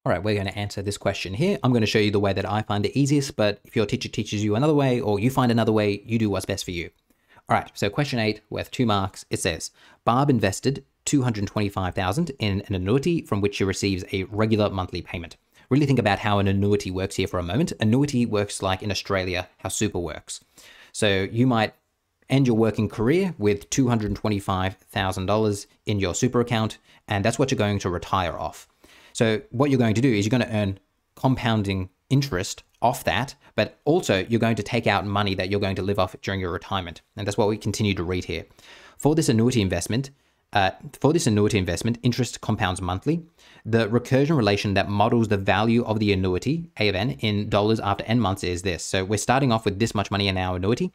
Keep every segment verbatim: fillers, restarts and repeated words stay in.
All right, we're going to answer this question here. I'm going to show you the way that I find it easiest, but if your teacher teaches you another way or you find another way, you do what's best for you. All right, so question eight, worth two marks. It says, Barb invested two hundred twenty-five thousand dollars in an annuity from which she receives a regular monthly payment. Really think about how an annuity works here for a moment. Annuity works like in Australia, how super works. So you might end your working career with two hundred twenty-five thousand dollars in your super account, and that's what you're going to retire off. So what you're going to do is you're going to earn compounding interest off that, but also you're going to take out money that you're going to live off during your retirement. And that's what we continue to read here. For this annuity investment, uh, for this annuity investment, interest compounds monthly. The recursion relation that models the value of the annuity, A of N, in dollars after N months is this. So we're starting off with this much money in our annuity.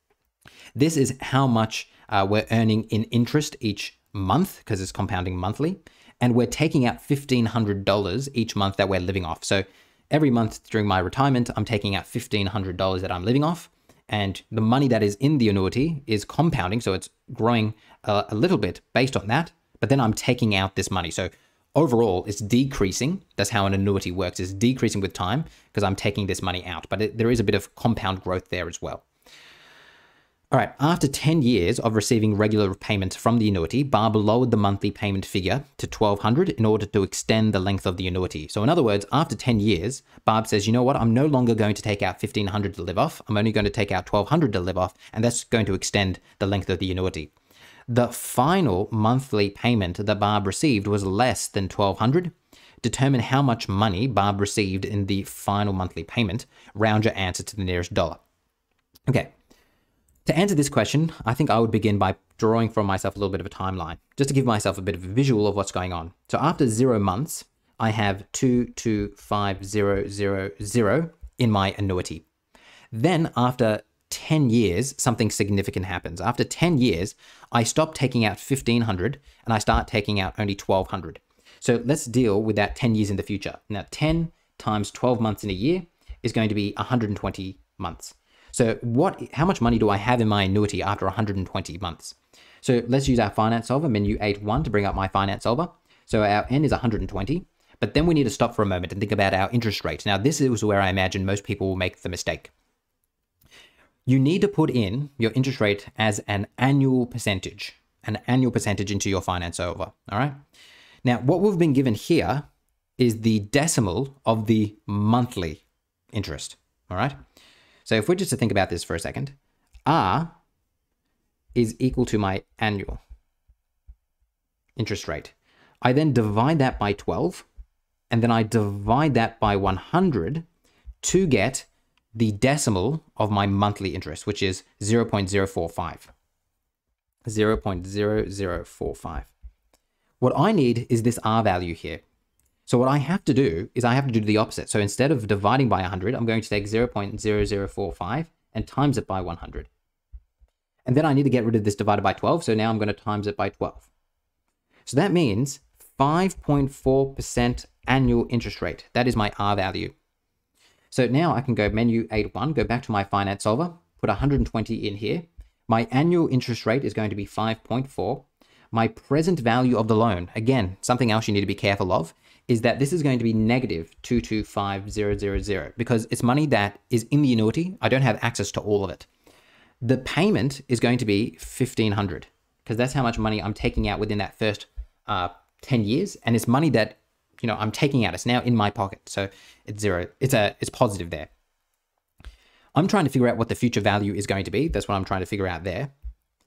This is how much uh, we're earning in interest each month because it's compounding monthly. And we're taking out fifteen hundred dollars each month that we're living off. So every month during my retirement, I'm taking out fifteen hundred dollars that I'm living off. And the money that is in the annuity is compounding. So it's growing a, a little bit based on that. But then I'm taking out this money. So overall, it's decreasing. That's how an annuity works. It's decreasing with time because I'm taking this money out. But it, there is a bit of compound growth there as well. All right, after ten years of receiving regular payments from the annuity, Barb lowered the monthly payment figure to twelve hundred dollars in order to extend the length of the annuity. So in other words, after ten years, Barb says, you know what, I'm no longer going to take out fifteen hundred dollars to live off. I'm only going to take out twelve hundred dollars to live off, and that's going to extend the length of the annuity. The final monthly payment that Barb received was less than twelve hundred dollars. Determine how much money Barb received in the final monthly payment. Round your answer to the nearest dollar. Okay. To answer this question, I think I would begin by drawing for myself a little bit of a timeline, just to give myself a bit of a visual of what's going on. So after zero months, I have two two five zero zero zero in my annuity. Then after ten years, something significant happens. After ten years, I stop taking out fifteen hundred and I start taking out only twelve hundred. So let's deal with that ten years in the future. Now ten times twelve months in a year is going to be one hundred twenty months. So what? How much money do I have in my annuity after one hundred twenty months? So let's use our finance solver, menu eight one, to bring up my finance solver. So our N is one hundred twenty, but then we need to stop for a moment and think about our interest rate. Now this is where I imagine most people will make the mistake. You need to put in your interest rate as an annual percentage, an annual percentage into your finance solver, all right? Now what we've been given here is the decimal of the monthly interest, all right? So if we're just to think about this for a second, R is equal to my annual interest rate. I then divide that by twelve, and then I divide that by one hundred to get the decimal of my monthly interest, which is zero point zero four five. zero point zero zero four five. What I need is this R value here. So what I have to do is I have to do the opposite. So instead of dividing by one hundred, I'm going to take zero point zero zero four five and times it by one hundred. And then I need to get rid of this divided by twelve. So now I'm going to times it by twelve. So that means five point four percent annual interest rate. That is my R value. So now I can go menu eight one, go back to my finance solver, put one hundred twenty in here. My annual interest rate is going to be five point four. My present value of the loan, again, something else you need to be careful of, is that this is going to be negative two two five zero zero zero because it's money that is in the annuity. I don't have access to all of it. The payment is going to be fifteen hundred because that's how much money I'm taking out within that first uh, ten years. And it's money that, you know, I'm taking out. It's now in my pocket. So it's zero. It's a, it's positive there. I'm trying to figure out what the future value is going to be. That's what I'm trying to figure out there.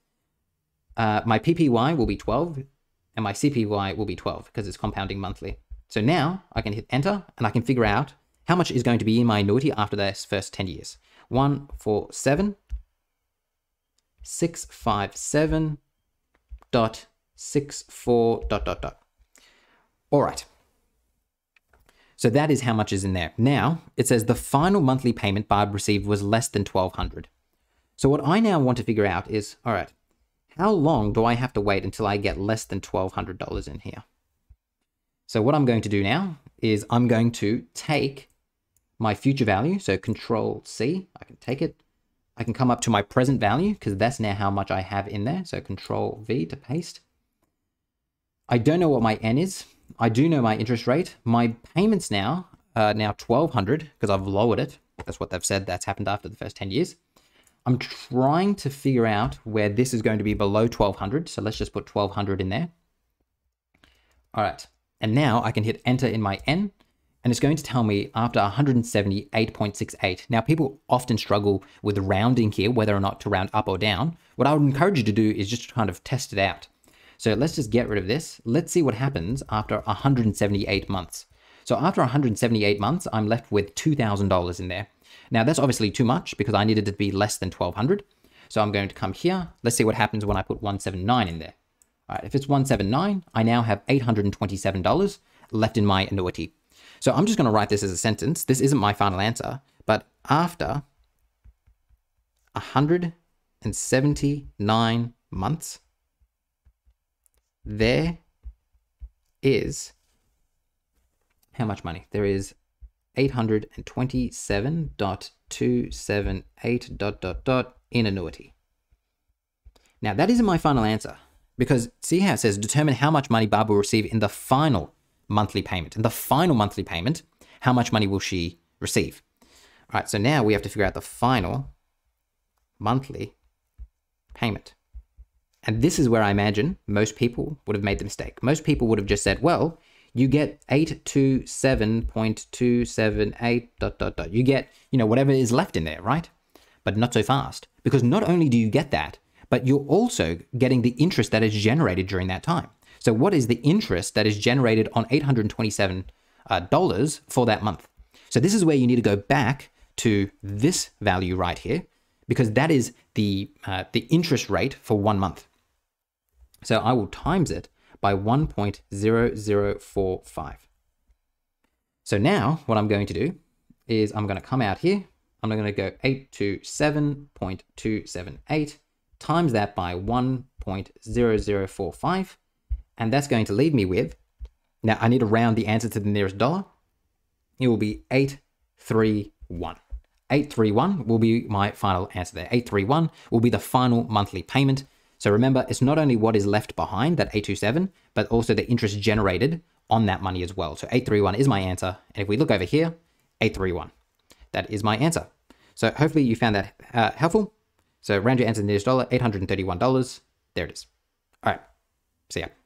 Uh, my P P Y will be twelve and my C P Y will be twelve because it's compounding monthly. So now I can hit enter and I can figure out how much is going to be in my annuity after this first ten years. one four seven six five seven dot six four dot dot dot. All right. So that is how much is in there. Now it says the final monthly payment Barb received was less than twelve hundred. So what I now want to figure out is, all right, how long do I have to wait until I get less than twelve hundred dollars in here? So what I'm going to do now is I'm going to take my future value. So control C, I can take it. I can come up to my present value because that's now how much I have in there. So control V to paste. I don't know what my N is. I do know my interest rate. My payments now are now twelve hundred because I've lowered it. That's what they've said. That's happened after the first ten years. I'm trying to figure out where this is going to be below twelve hundred. So let's just put twelve hundred in there. All right. And now I can hit enter in my N, and it's going to tell me after one hundred seventy-eight point six eight. Now, people often struggle with rounding here, whether or not to round up or down. What I would encourage you to do is just kind of test it out. So let's just get rid of this. Let's see what happens after one hundred seventy-eight months. So after one hundred seventy-eight months, I'm left with two thousand dollars in there. Now that's obviously too much because I needed it to be less than twelve hundred. So I'm going to come here. Let's see what happens when I put one seventy-nine in there. All right, if it's one seventy-nine, I now have eight hundred twenty-seven dollars left in my annuity. So I'm just going to write this as a sentence. This isn't my final answer, but after one hundred seventy-nine months, there is how much money? There is eight hundred twenty-seven point two seven eight dot dot dot in annuity. Now that isn't my final answer because see how it says determine how much money Barb will receive in the final monthly payment. In the final monthly payment, how much money will she receive? All right, so now we have to figure out the final monthly payment. And this is where I imagine most people would have made the mistake. Most people would have just said, well, you get eight hundred twenty-seven point two seven eight dot dot dot. You get, you know, whatever is left in there, right? But not so fast, because not only do you get that, but you're also getting the interest that is generated during that time. So what is the interest that is generated on eight hundred twenty-seven dollars uh, for that month? So this is where you need to go back to this value right here, because that is the, uh, the interest rate for one month. So I will times it by one point zero zero four five. So now what I'm going to do is I'm going to come out here. I'm going to go eight hundred twenty-seven point two seven eight times that by one point zero zero four five. And that's going to leave me with, now I need to round the answer to the nearest dollar. It will be eight thirty-one. eight thirty-one will be my final answer there. eight thirty-one will be the final monthly payment. So remember, it's not only what is left behind, that eight hundred twenty-seven, but also the interest generated on that money as well. So eight thirty-one is my answer. And if we look over here, eight thirty-one, that is my answer. So hopefully you found that uh, helpful. So round your answer to the nearest dollar, eight hundred thirty-one dollars. There it is. All right, see ya.